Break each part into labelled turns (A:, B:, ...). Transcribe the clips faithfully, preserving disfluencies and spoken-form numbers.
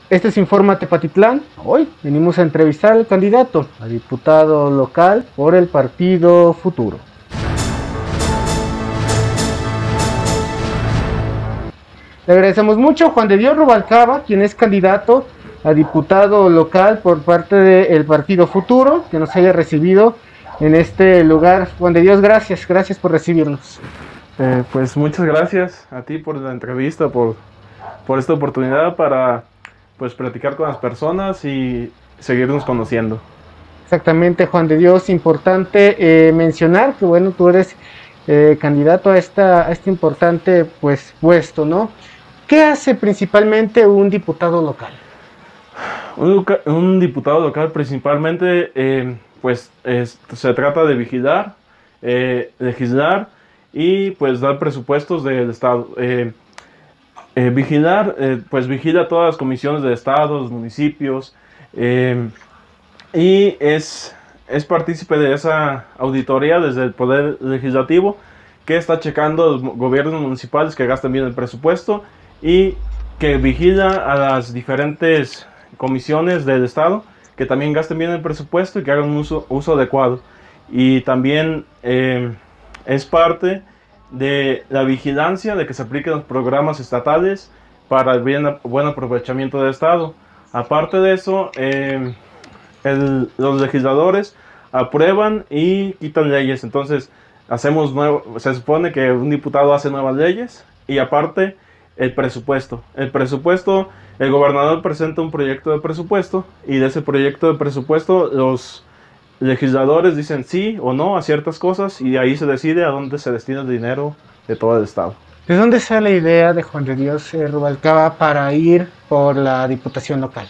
A: Este es Informa Tepatitlán. Hoy venimos a entrevistar al candidato a diputado local por el Partido Futuro. Le agradecemos mucho a Juan de Dios Rubalcaba, quien es candidato a diputado local por parte del Partido Futuro, que nos haya recibido en este lugar. Juan de Dios, gracias, gracias por recibirnos.
B: Eh, pues muchas gracias a ti por la entrevista, por, por esta oportunidad para pues platicar con las personas y seguirnos conociendo.
A: Exactamente, Juan de Dios, importante eh, mencionar que bueno, tú eres eh, candidato a, esta, a este importante pues puesto, ¿no? ¿Qué hace principalmente un diputado local?
B: Un, un diputado local principalmente eh, pues es, se trata de vigilar, eh, legislar y pues dar presupuestos del Estado. Eh, eh, vigilar, eh, pues vigila todas las comisiones de Estado, los municipios, eh, y es, es partícipe de esa auditoría desde el Poder Legislativo, que está checando los gobiernos municipales que gastan bien el presupuesto y que vigila a las diferentes comisiones del Estado que también gasten bien el presupuesto y que hagan un uso, uso adecuado. Y también eh, es parte de la vigilancia de que se apliquen los programas estatales para el bien, buen aprovechamiento del Estado. Aparte de eso, eh, el, los legisladores aprueban y quitan leyes. Entonces, hacemos nuevo, se supone que un diputado hace nuevas leyes y aparte el presupuesto. El presupuesto, el gobernador presenta un proyecto de presupuesto y de ese proyecto de presupuesto los legisladores dicen sí o no a ciertas cosas y ahí se decide a dónde se destina el dinero de todo el Estado.
A: ¿De dónde sale la idea de Juan de Dios eh, Rubalcaba para ir por la diputación local?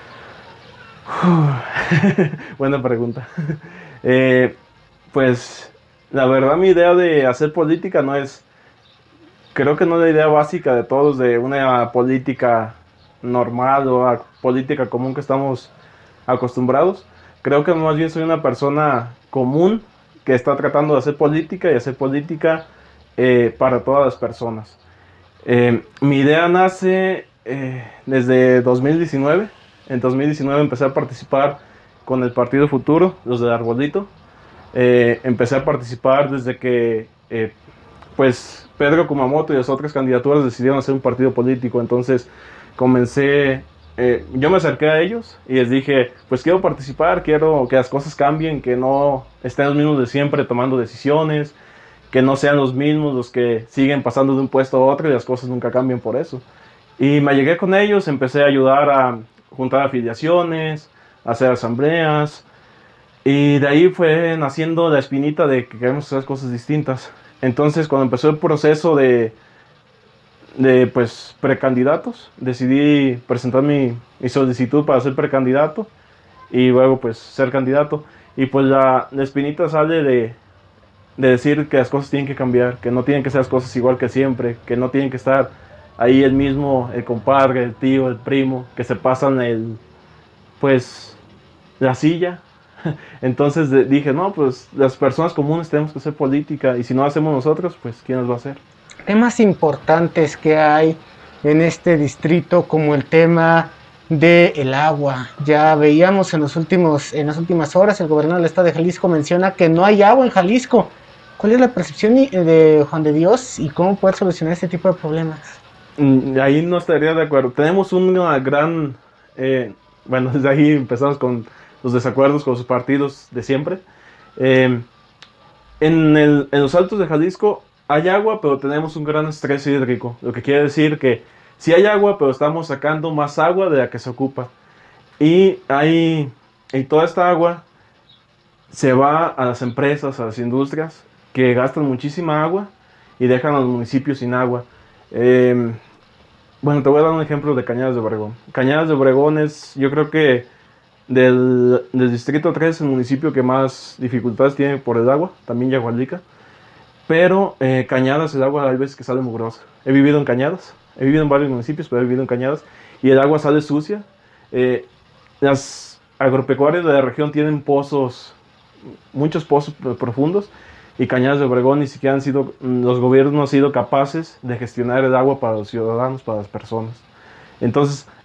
B: Buena pregunta. eh, pues la verdad mi idea de hacer política no es, creo que no es la idea básica de todos de una política normal o a política común que estamos acostumbrados. Creo que más bien soy una persona común que está tratando de hacer política y hacer política eh, para todas las personas. Eh, mi idea nace eh, desde dos mil diecinueve. En dos mil diecinueve empecé a participar con el Partido Futuro, los del Arbolito. Eh, empecé a participar desde que eh, pues Pedro Kumamoto y las otras candidaturas decidieron hacer un partido político. Entonces comencé... Eh, yo me acerqué a ellos y les dije, pues quiero participar, quiero que las cosas cambien, que no estén los mismos de siempre tomando decisiones, que no sean los mismos los que siguen pasando de un puesto a otro y las cosas nunca cambian por eso. Y me llegué con ellos, empecé a ayudar a juntar afiliaciones, a hacer asambleas y de ahí fue naciendo la espinita de que queremos hacer cosas distintas. Entonces cuando empezó el proceso de de pues precandidatos, decidí presentar mi, mi solicitud para ser precandidato y luego pues ser candidato y pues la, la espinita sale de, de decir que las cosas tienen que cambiar, que no tienen que ser las cosas igual que siempre, que no tienen que estar ahí el mismo, el compadre, el tío, el primo, que se pasan el pues la silla. Entonces de, dije no, pues las personas comunes tenemos que hacer política y si no hacemos nosotros, pues ¿quién nos va a hacer?
A: Temas importantes que hay en este distrito, como el tema del agua. Ya veíamos en, los últimos, en las últimas horas, el gobernador del estado de Jalisco menciona que no hay agua en Jalisco. ¿Cuál es la percepción de Juan de Dios y cómo poder solucionar este tipo de problemas?
B: Ahí no estaría de acuerdo. Tenemos una gran... Eh, bueno, desde ahí empezamos con los desacuerdos con los partidos de siempre. Eh, en, el, en los Altos de Jalisco hay agua, pero tenemos un gran estrés hídrico, lo que quiere decir que sí hay agua, pero estamos sacando más agua de la que se ocupa. Y, hay, y toda esta agua se va a las empresas, a las industrias, que gastan muchísima agua y dejan a los municipios sin agua. Eh, bueno, te voy a dar un ejemplo de Cañadas de Obregón. Cañadas de Obregón es, yo creo que del, del Distrito tres, el municipio que más dificultades tiene por el agua, también Yagualica. Pero eh, Cañadas, el agua hay veces que sale mugrosa. He vivido en Cañadas, he vivido en varios municipios, pero he vivido en Cañadas y el agua sale sucia. Eh, las agropecuarias de la región tienen pozos, muchos pozos profundos y Cañadas de Obregón ni siquiera han sido, los gobiernos no han sido capaces de gestionar el agua para los ciudadanos, para las personas. Entonces,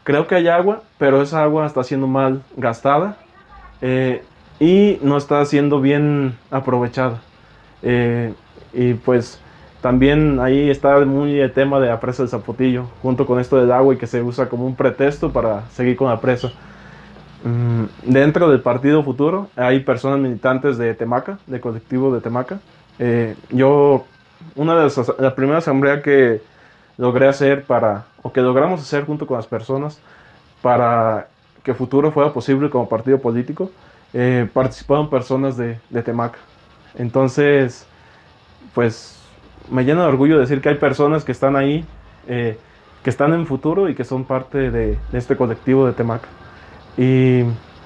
B: creo que hay agua, pero esa agua está siendo mal gastada eh, y no está siendo bien aprovechada. Eh, y pues también ahí está muy el tema de la presa del Zapotillo, junto con esto del agua y que se usa como un pretexto para seguir con la presa. Mm, dentro del Partido Futuro hay personas militantes de Temaca, de colectivo de Temaca. Eh, yo, una de las, la primera asamblea que logré hacer para, o que logramos hacer junto con las personas para que Futuro fuera posible como partido político, eh, participaron personas de, de Temaca. Entonces, pues me llena de orgullo decir que hay personas que están ahí, eh, que están en Futuro y que son parte de, de este colectivo de Temaca. Y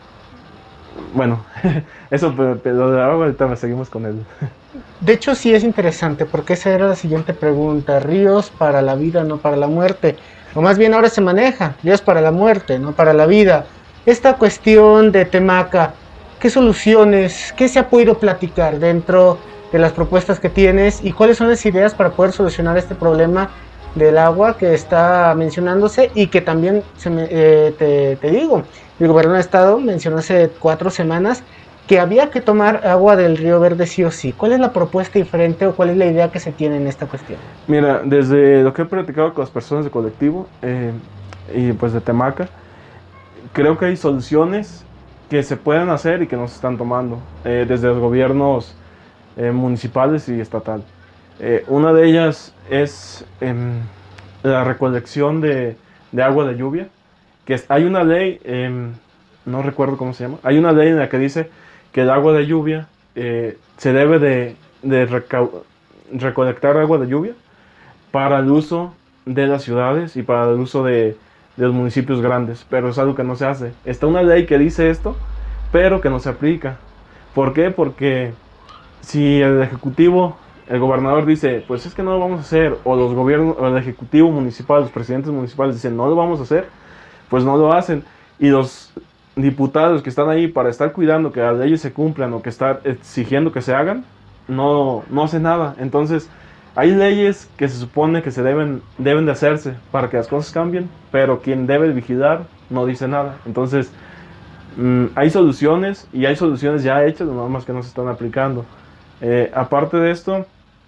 B: bueno, eso, pero de ahora ahorita me seguimos con él.
A: De hecho, sí es interesante, porque esa era la siguiente pregunta. Ríos para la vida, no para la muerte. O más bien ahora se maneja, ríos para la muerte, no para la vida. Esta cuestión de Temaca, ¿qué soluciones, qué se ha podido platicar dentro de las propuestas que tienes y cuáles son las ideas para poder solucionar este problema del agua que está mencionándose y que también se me, eh, te, te digo, el gobierno del estado mencionó hace cuatro semanas que había que tomar agua del río Verde sí o sí? ¿Cuál es la propuesta diferente o cuál es la idea que se tiene en esta cuestión?
B: Mira, desde lo que he platicado con las personas de colectivo eh, y pues de Temaca, creo que hay soluciones que se pueden hacer y que no se están tomando eh, desde los gobiernos eh, municipales y estatal. Eh, una de ellas es eh, la recolección de, de agua de lluvia, que es, hay una ley, eh, no recuerdo cómo se llama, hay una ley en la que dice que el agua de lluvia eh, se debe de, de recolectar agua de lluvia para el uso de las ciudades y para el uso de, de los municipios grandes, pero es algo que no se hace. Está una ley que dice esto, pero que no se aplica. ¿Por qué? Porque si el ejecutivo, el gobernador dice, pues es que no lo vamos a hacer, o los gobiernos, o el ejecutivo municipal, los presidentes municipales dicen, no lo vamos a hacer, pues no lo hacen. Y los diputados que están ahí para estar cuidando que las leyes se cumplan o que estar exigiendo que se hagan, no, no hacen nada. Entonces, hay leyes que se supone que se deben, deben de hacerse para que las cosas cambien, pero quien debe vigilar no dice nada. Entonces, mmm, hay soluciones y hay soluciones ya hechas, nada más que no se están aplicando. Eh, aparte de esto,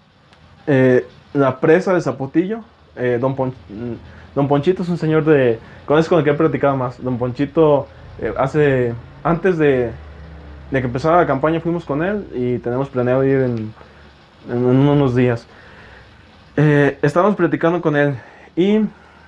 B: eh, la presa de Zapotillo, eh, don, Pon don Ponchito es un señor de... con eso con el que he platicado más. Don Ponchito, eh, hace... antes de, de que empezara la campaña fuimos con él y tenemos planeado ir en, en, en unos días. Eh, estábamos platicando con él y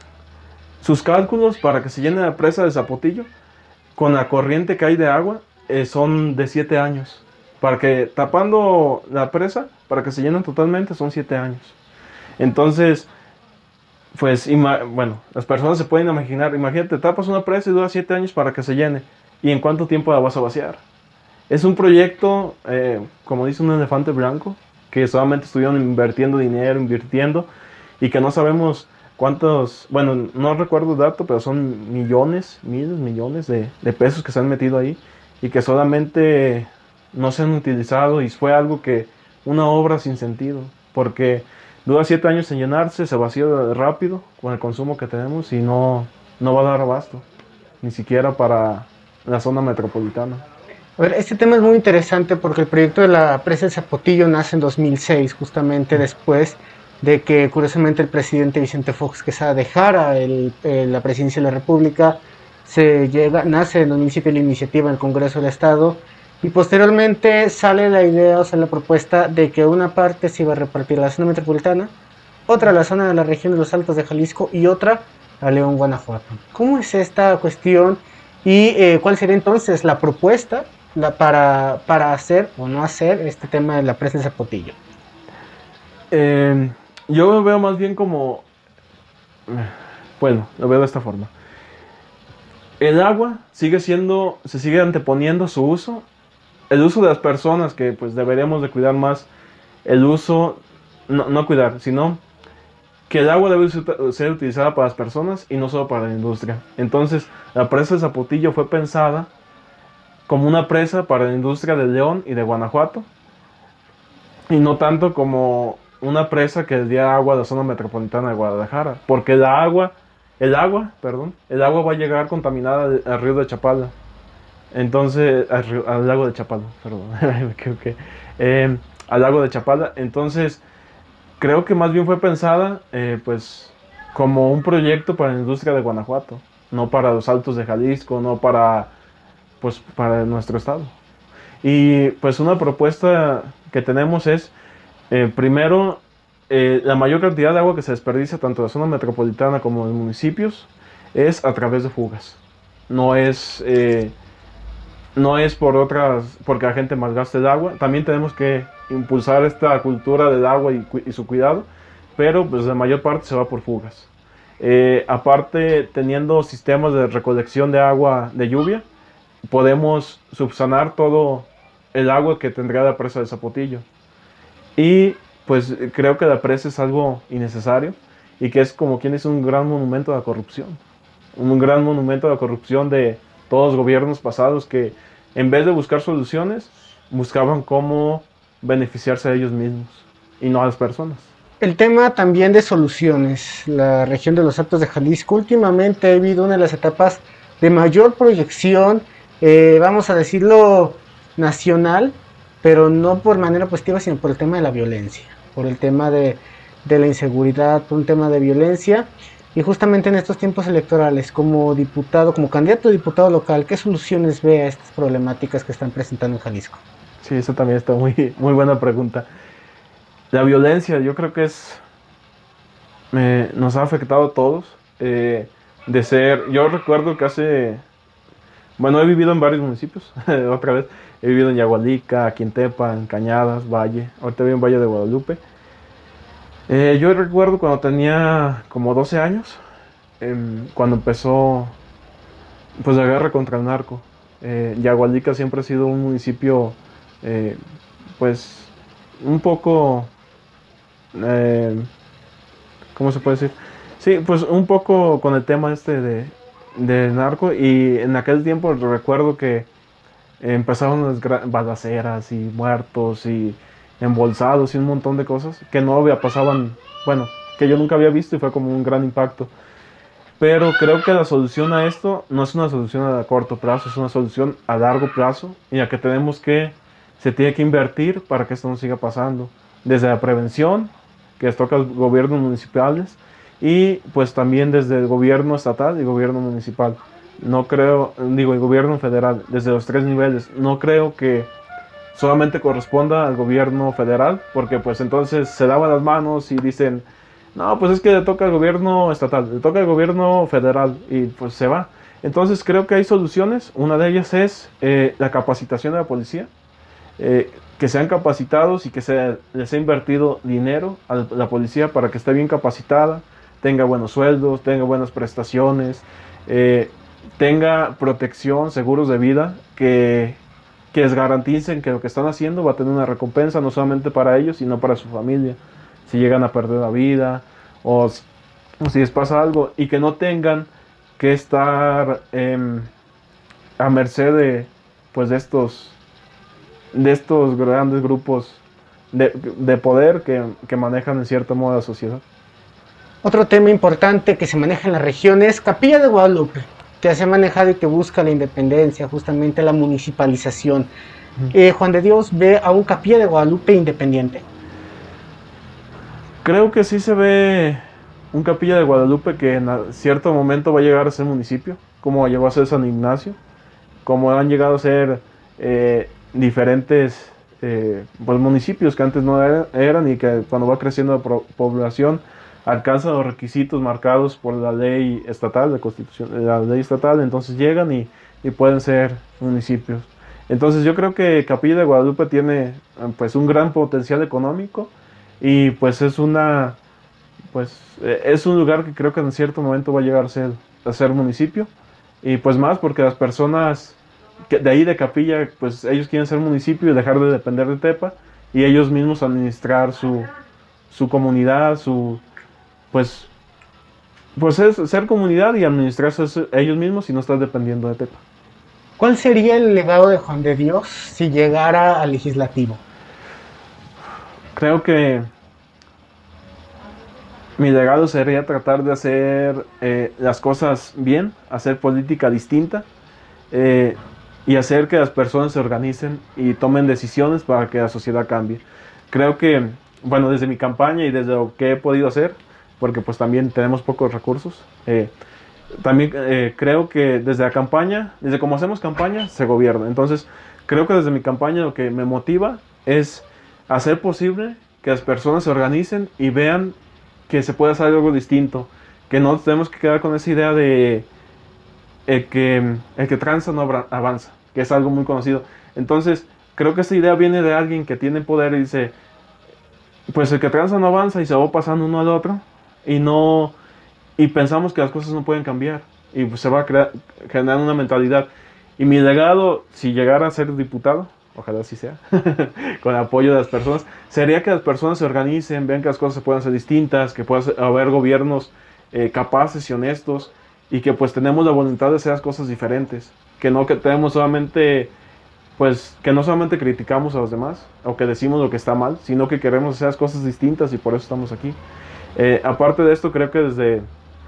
B: sus cálculos para que se llene la presa de Zapotillo con la corriente que hay de agua eh, son de siete años. Para que tapando la presa, para que se llenen totalmente, son siete años. Entonces, pues, bueno, las personas se pueden imaginar, imagínate, tapas una presa y dura siete años para que se llene. ¿Y en cuánto tiempo la vas a vaciar? Es un proyecto, eh, como dice un elefante blanco, que solamente estuvieron invirtiendo dinero, invirtiendo, y que no sabemos cuántos, bueno, no recuerdo el dato, pero son millones, miles, millones de, de pesos que se han metido ahí, y que solamente no se han utilizado, y fue algo que, una obra sin sentido, porque dura siete años en llenarse, se vacía rápido con el consumo que tenemos y no, no va a dar abasto, ni siquiera para la zona metropolitana.
A: A ver, este tema es muy interesante porque el proyecto de la presa de Zapotillo nace en dos mil seis, justamente después de que curiosamente el presidente Vicente Fox Quesada dejara el, el, la presidencia de la República. Se llega, nace en dos mil siete la iniciativa en el Congreso del Estado y posteriormente sale la idea, o sea, la propuesta de que una parte se iba a repartir a la zona metropolitana, otra a la zona de la región de los Altos de Jalisco y otra a León, Guanajuato. ¿Cómo es esta cuestión y eh, cuál sería entonces la propuesta la, para, para hacer o no hacer este tema de la presa de Zapotillo?
B: Eh, yo lo veo más bien como, bueno, lo veo de esta forma. El agua sigue siendo, se sigue anteponiendo su uso, el uso de las personas, que pues deberíamos de cuidar más el uso, no, no cuidar, sino que el agua debe ser utilizada para las personas y no solo para la industria. Entonces, la presa de Zapotillo fue pensada como una presa para la industria de León y de Guanajuato, y no tanto como una presa que le diera agua a la zona metropolitana de Guadalajara, porque la agua el agua, perdón, el agua va a llegar contaminada de- al río de Chapala. Entonces, al, río- al lago de Chapala, perdón, me equivoqué. Eh, al lago de Chapala. Entonces, creo que más bien fue pensada, eh, pues, como un proyecto para la industria de Guanajuato, no para los Altos de Jalisco, no para, pues, para nuestro estado. Y pues una propuesta que tenemos es, eh, primero, eh, la mayor cantidad de agua que se desperdicia tanto en la zona metropolitana como en municipios es a través de fugas. No es, eh, no es por otras, porque la gente malgaste el agua. También tenemos que impulsar esta cultura del agua y, cu- y su cuidado, pero pues la mayor parte se va por fugas. Eh, aparte, teniendo sistemas de recolección de agua de lluvia, podemos subsanar todo el agua que tendría la presa de Zapotillo. Y pues creo que la presa es algo innecesario y que es como quien es un gran monumento a la corrupción. Un gran monumento a la corrupción de todos los gobiernos pasados que en vez de buscar soluciones, buscaban cómo beneficiarse a ellos mismos y no a las personas.
A: El tema también de soluciones. La región de los Altos de Jalisco últimamente ha vivido una de las etapas de mayor proyección, eh, vamos a decirlo, nacional, pero no por manera positiva, sino por el tema de la violencia, por el tema de, de la inseguridad, por un tema de violencia. Y justamente en estos tiempos electorales, como diputado, como candidato a diputado local, ¿qué soluciones ve a estas problemáticas que están presentando en Jalisco?
B: Sí, eso también está muy, muy buena pregunta. La violencia, yo creo que es, eh, nos ha afectado a todos. eh, de ser, yo recuerdo que hace, bueno, he vivido en varios municipios, otra vez, he vivido en Yagualica, Quintepa, en Cañadas, Valle, ahorita vivo en Valle de Guadalupe. Eh, yo recuerdo cuando tenía como doce años, em, cuando empezó pues la guerra contra el narco. Eh, Yagualica siempre ha sido un municipio, eh, pues, un poco, eh, ¿cómo se puede decir? Sí, pues un poco con el tema este de, de narco y en aquel tiempo recuerdo que empezaron las gra- balaceras y muertos y embolsados y un montón de cosas que no había pasaban, bueno, que yo nunca había visto y fue como un gran impacto. Pero creo que la solución a esto no es una solución a corto plazo, es una solución a largo plazo y a que tenemos que, se tiene que invertir para que esto no siga pasando. Desde la prevención, que les toca a los gobiernos municipales, y pues también desde el gobierno estatal y gobierno municipal. No creo, digo, el gobierno federal, desde los tres niveles. No creo que solamente corresponda al gobierno federal, porque pues entonces se lavan las manos y dicen, no, pues es que le toca al gobierno estatal, le toca al gobierno federal y pues se va. Entonces creo que hay soluciones, una de ellas es eh, la capacitación de la policía, eh, que sean capacitados y que se les ha invertido dinero a la policía para que esté bien capacitada, tenga buenos sueldos, tenga buenas prestaciones, eh, tenga protección, seguros de vida, que, que les garanticen que lo que están haciendo va a tener una recompensa no solamente para ellos, sino para su familia, si llegan a perder la vida o, o si les pasa algo, y que no tengan que estar eh, a merced de, pues, de estos de estos grandes grupos de, de poder que, que manejan en cierto modo la sociedad.
A: Otro tema importante que se maneja en la región es Capilla de Guadalupe, que se ha manejado y que busca la independencia, justamente la municipalización. Eh, Juan de Dios ve a un Capilla de Guadalupe independiente.
B: Creo que sí se ve un Capilla de Guadalupe que en cierto momento va a llegar a ser municipio, como llegó a ser San Ignacio, como han llegado a ser eh, diferentes eh, pues, municipios que antes no eran, eran, y que cuando va creciendo la pro- población alcanzan los requisitos marcados por la ley estatal, la constitución, la ley estatal, entonces llegan y, y pueden ser municipios. Entonces yo creo que Capilla de Guadalupe tiene pues un gran potencial económico y pues es una pues eh, es un lugar que creo que en cierto momento va a llegar a ser, a ser municipio, y pues más porque las personas que de ahí de Capilla, pues ellos quieren ser municipio y dejar de depender de Tepa y ellos mismos administrar su, su comunidad, su pues pues es ser comunidad y administrarse ellos mismos y no estar dependiendo de Tepa.
A: ¿Cuál sería el legado de Juan de Dios si llegara al legislativo?
B: Creo que Mi legado sería tratar de hacer eh, las cosas bien, hacer política distinta, eh, y hacer que las personas se organicen y tomen decisiones para que la sociedad cambie. Creo que, bueno, desde mi campaña y desde lo que he podido hacer, porque pues también tenemos pocos recursos, eh, también eh, creo que desde la campaña, desde cómo hacemos campaña, se gobierna. Entonces, creo que desde mi campaña lo que me motiva es hacer posible que las personas se organicen y vean que se puede hacer algo distinto, que no tenemos que quedar con esa idea de el que, el que tranza no avanza, que es algo muy conocido. Entonces, creo que esa idea viene de alguien que tiene poder y dice, pues el que tranza no avanza y se va pasando uno al otro y no y pensamos que las cosas no pueden cambiar y pues se va a crear, generar una mentalidad. Y mi legado, si llegara a ser diputado, ojalá así sea, con el apoyo de las personas, sería que las personas se organicen, vean que las cosas se pueden hacer distintas, que pueda haber gobiernos eh, capaces y honestos, y que pues tenemos la voluntad de hacer las cosas diferentes, que no que tenemos solamente, pues que no solamente criticamos a los demás, o que decimos lo que está mal, sino que queremos hacer las cosas distintas y por eso estamos aquí. Eh, aparte de esto, creo que desde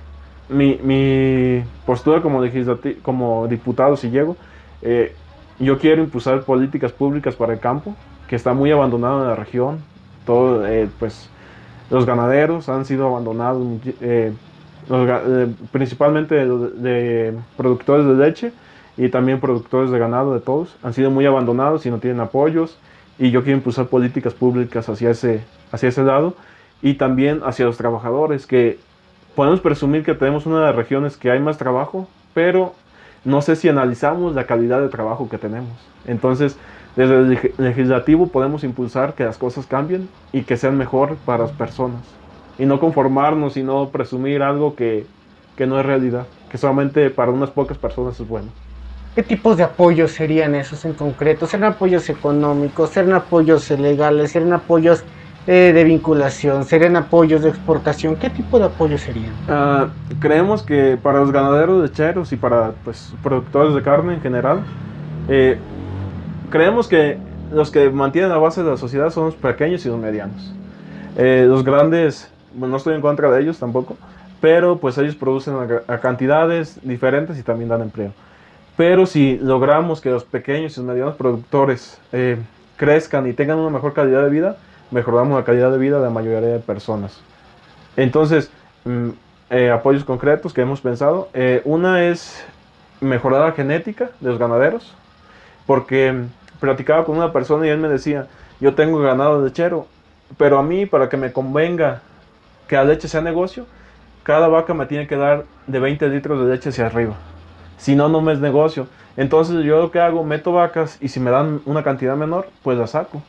B: mi, mi postura como, como diputado, si llego, eh, yo quiero impulsar políticas públicas para el campo, que está muy abandonado en la región. Todo, eh, pues, los ganaderos han sido abandonados, eh, los, eh, principalmente de, de productores de leche y también productores de ganado, de todos, han sido muy abandonados y no tienen apoyos. Y yo quiero impulsar políticas públicas hacia ese, hacia ese lado y también hacia los trabajadores, que podemos presumir que tenemos una de las regiones que hay más trabajo, pero no sé si analizamos la calidad de trabajo que tenemos. Entonces, desde el legislativo podemos impulsar que las cosas cambien y que sean mejor para las personas. Y no conformarnos y no presumir algo que, que no es realidad, que solamente para unas pocas personas es bueno.
A: ¿Qué tipos de apoyos serían esos en concreto? ¿Serían apoyos económicos? ¿Serían apoyos legales? ¿Serían apoyos eh, de vinculación? ¿Serían apoyos de exportación? ¿Qué tipo de apoyos serían?
B: Uh, creemos que para los ganaderos lecheros y para pues, productores de carne en general, eh, creemos que los que mantienen la base de la sociedad son los pequeños y los medianos. Eh, los grandes, bueno, no estoy en contra de ellos tampoco, pero pues ellos producen a, a cantidades diferentes y también dan empleo. Pero si logramos que los pequeños y los medianos productores eh, crezcan y tengan una mejor calidad de vida, mejoramos la calidad de vida de la mayoría de personas. Entonces, mm, eh, apoyos concretos que hemos pensado. Eh, una es mejorar la genética de los ganaderos, porque mm, platicaba con una persona y él me decía, yo tengo ganado lechero, pero a mí, para que me convenga que la leche sea negocio, cada vaca me tiene que dar de veinte litros de leche hacia arriba. Si no, no me es negocio. Entonces yo lo que hago, meto vacas y si me dan una cantidad menor, pues la saco.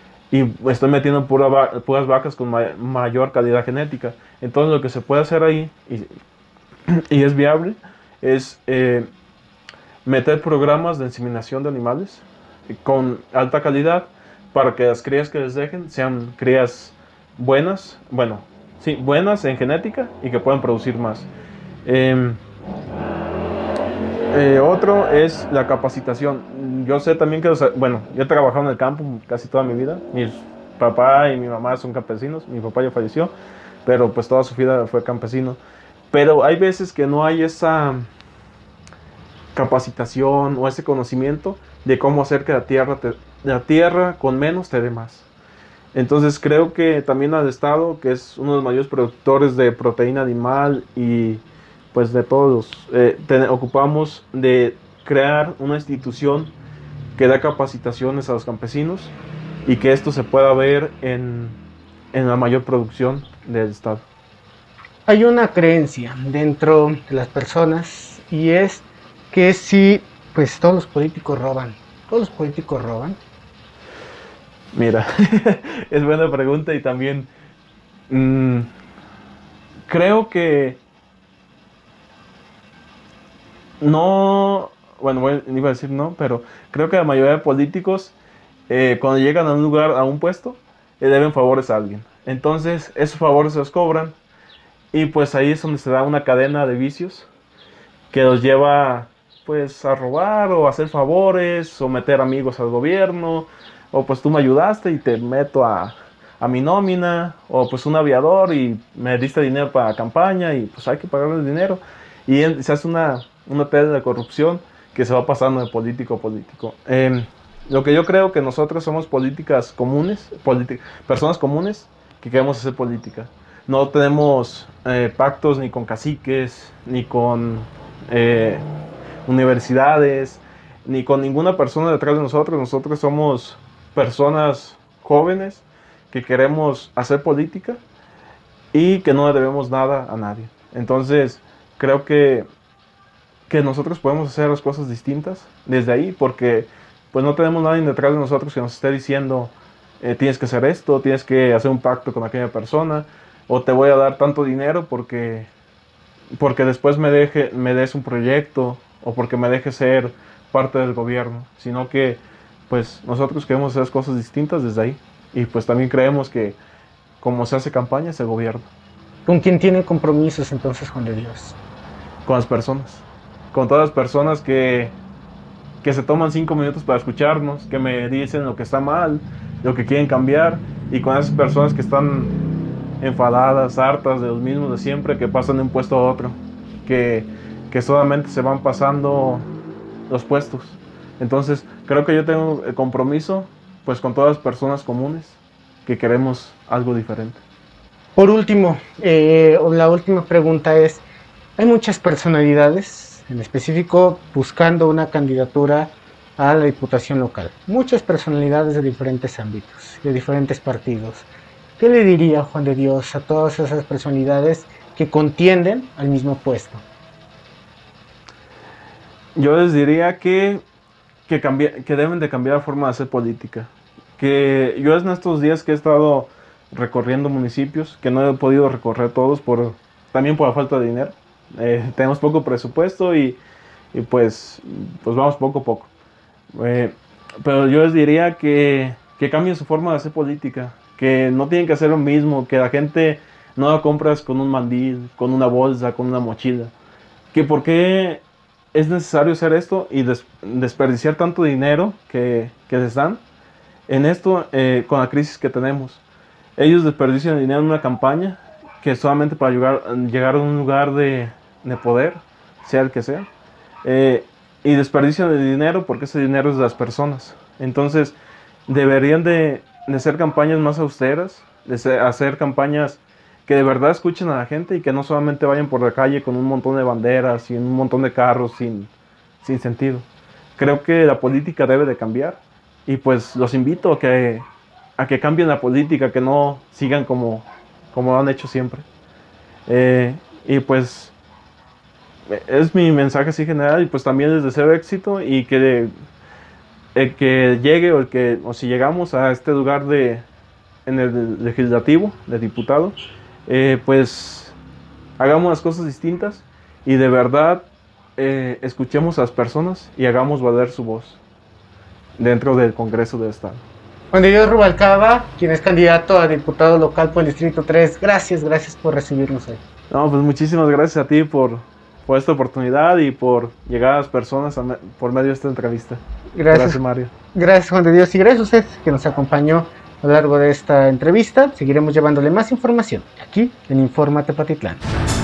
B: Y estoy metiendo pura va puras vacas con ma mayor calidad genética. Entonces lo que se puede hacer ahí, y, y es viable, es eh, meter programas de inseminación de animales con alta calidad para que las crías que les dejen sean crías buenas, bueno, sí, buenas en genética y que puedan producir más. Eh, Eh, otro es la capacitación. Yo sé también que, o sea, bueno, yo he trabajado en el campo casi toda mi vida. Mi papá y mi mamá son campesinos. Mi papá ya falleció, pero pues toda su vida fue campesino. Pero hay veces que no hay esa capacitación o ese conocimiento de cómo hacer que la tierra, te, la tierra con menos te dé más. Entonces creo que también al Estado, que es uno de los mayores productores de proteína animal y pues de todos, eh, te, ocupamos de crear una institución que da capacitaciones a los campesinos y que esto se pueda ver en, en la mayor producción del Estado.
A: Hay una creencia dentro de las personas y es que si pues todos los políticos roban, todos los políticos roban.
B: Mira, es buena pregunta y también mmm, creo que no, bueno, voy, iba a decir no, pero creo que la mayoría de políticos eh, cuando llegan a un lugar, a un puesto, le deben favores a alguien. Entonces esos favores se los cobran y pues ahí es donde se da una cadena de vicios que los lleva pues a robar o a hacer favores o meter amigos al gobierno o pues tú me ayudaste y te meto a, a a mi nómina, o pues un aviador y me diste dinero para la campaña y pues hay que pagarle el dinero. Y en, se hace una, una tela de corrupción que se va pasando de político a político. Eh, lo que yo creo que nosotros somos políticas comunes, personas comunes que queremos hacer política. No tenemos eh, pactos ni con caciques, ni con eh, universidades, ni con ninguna persona detrás de nosotros. Nosotros somos personas jóvenes que queremos hacer política y que no le debemos nada a nadie. Entonces, creo que, que nosotros podemos hacer las cosas distintas desde ahí, porque pues no tenemos nadie detrás de nosotros que nos esté diciendo eh, tienes que hacer esto, tienes que hacer un pacto con aquella persona, o te voy a dar tanto dinero porque, porque después me, deje, me des un proyecto, o porque me dejes ser parte del gobierno, sino que pues nosotros queremos hacer las cosas distintas desde ahí. Y pues también creemos que como se hace campaña es el gobierno.
A: ¿Con quién tiene compromisos entonces, Juan de Dios?
B: Con las personas, con todas las personas que, que se toman cinco minutos para escucharnos, que me dicen lo que está mal, lo que quieren cambiar, y con esas personas que están enfadadas, hartas de los mismos de siempre, que pasan de un puesto a otro, que, que solamente se van pasando los puestos. Entonces creo que yo tengo el compromiso pues con todas las personas comunes que queremos algo diferente.
A: Por último, eh, la última pregunta es, hay muchas personalidades, en específico buscando una candidatura a la diputación local, muchas personalidades de diferentes ámbitos, de diferentes partidos. ¿Qué le diría Juan de Dios a todas esas personalidades que contienden al mismo puesto?
B: Yo les diría que, que, cambie, que deben de cambiar la forma de hacer política. Que yo en estos días que he estado recorriendo municipios, que no he podido recorrer todos por, también por la falta de dinero. Eh, tenemos poco presupuesto y, y pues, pues vamos poco a poco. Eh, pero yo les diría que, que cambien su forma de hacer política, que no tienen que hacer lo mismo, que la gente no la compras con un mandil, con una bolsa, con una mochila. Que por qué es necesario hacer esto y des, desperdiciar tanto dinero que, que les dan en esto eh, con la crisis que tenemos. Ellos desperdician dinero en una campaña que es solamente para llegar, llegar a un lugar de, de poder, sea el que sea, eh, y desperdician el dinero porque ese dinero es de las personas. Entonces deberían de, de hacer campañas más austeras, de ser, hacer campañas que de verdad escuchen a la gente y que no solamente vayan por la calle con un montón de banderas y un montón de carros sin, sin sentido. Creo que la política debe de cambiar. Y pues los invito a que, a que cambien la política, que no sigan como, como lo han hecho siempre. Eh, y pues es mi mensaje así general, y pues también les deseo éxito y que el que llegue o, el que, o si llegamos a este lugar de, en el legislativo, de diputado, eh, pues hagamos las cosas distintas y de verdad eh, escuchemos a las personas y hagamos valer su voz dentro del Congreso del Estado.
A: Juan de Dios Rubalcaba, quien es candidato a diputado local por el Distrito tres, gracias, gracias por recibirnos hoy.
B: No, pues muchísimas gracias a ti por, por esta oportunidad y por llegar a las personas a me, por medio de esta entrevista.
A: Gracias,
B: gracias, Mario.
A: Gracias, Juan de Dios, y gracias a usted que nos acompañó a lo largo de esta entrevista. Seguiremos llevándole más información aquí en Informa Tepatitlán.